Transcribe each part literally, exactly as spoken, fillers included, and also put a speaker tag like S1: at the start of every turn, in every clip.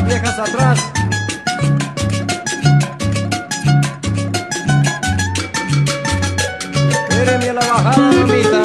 S1: viejas atrás. Espéreme a la bajada, mamita.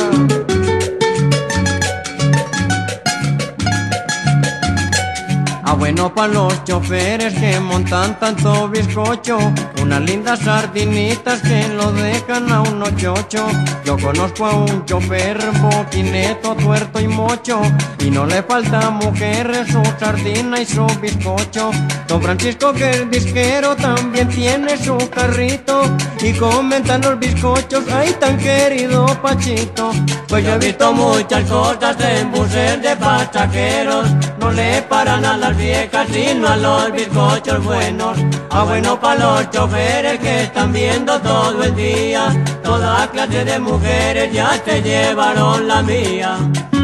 S2: Ah, bueno, pa' los choferes que montan tanto bizcocho, unas lindas sardinitas que lo dejan a uno chocho. Yo conozco a un chofer boquineto, tuerto y mocho, y no le falta mujeres, su sardina y su bizcocho. Don Francisco, que es disquero, también tiene su carrito, y comentan los bizcochos, ay, tan querido Pachito. Pues yo he visto muchas cosas en buses de pasajeros, no le paran a las viejas sino a los bizcochos buenos. Ah, bueno, pa' los choferes que están viendo todo el día, toda clase de mujeres ya se llevaron la mía.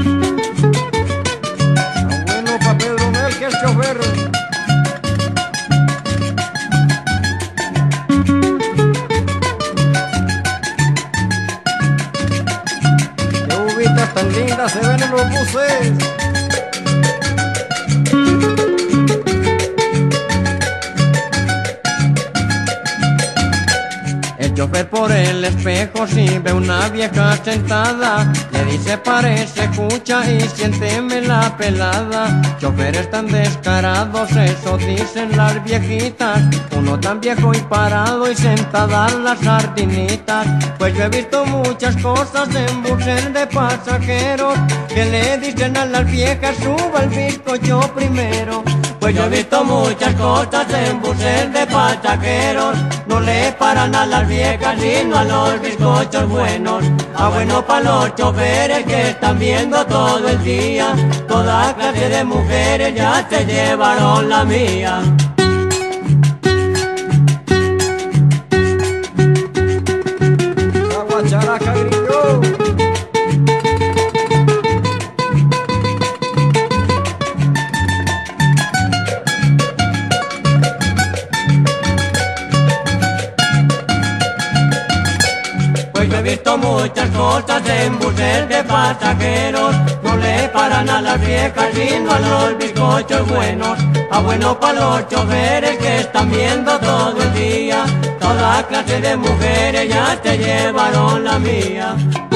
S1: Ah, bueno, pa' Pedro Nel, que es chofer. Qué uvitas tan lindas se ven en los buses.
S2: El chofer por el espejo si ve una vieja sentada, le dice parece cucha y siénteme la pelada. Choferes tan descarados, eso dicen las viejitas, uno tan viejo y parado y sentadas las sardinitas. Pues yo he visto muchas cosas en buses de pasajeros, que le dicen a las viejas suba el bizcocho primero. Pues yo he visto muchas cosas en buses de pasajeros, no le paran a las viejas sino a los bizcochos buenos. Ah, bueno, pa' los choferes que están viendo todo el día, toda clase de mujeres ya se llevaron la mía.
S1: La guacharaca gritó.
S2: Pues yo he visto muchas cosas en buses de pasajeros, no le paran a las viejas sino a los bizcochos buenos. Ah, bueno, pa' los choferes que están viendo todo el día, toda clase de mujeres ya se llevaron la mía.